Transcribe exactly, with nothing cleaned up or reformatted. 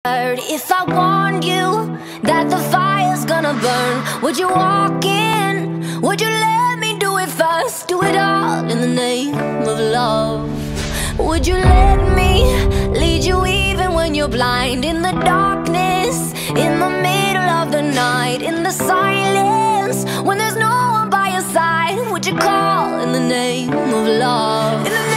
If I warned you that the fire's gonna burn, would you walk in? Would you let me do it first? Do it all in the name of love. Would you let me lead you even when you're blind? In the darkness, in the middle of the night, in the silence, when there's no one by your side, would you call in the name of love? In the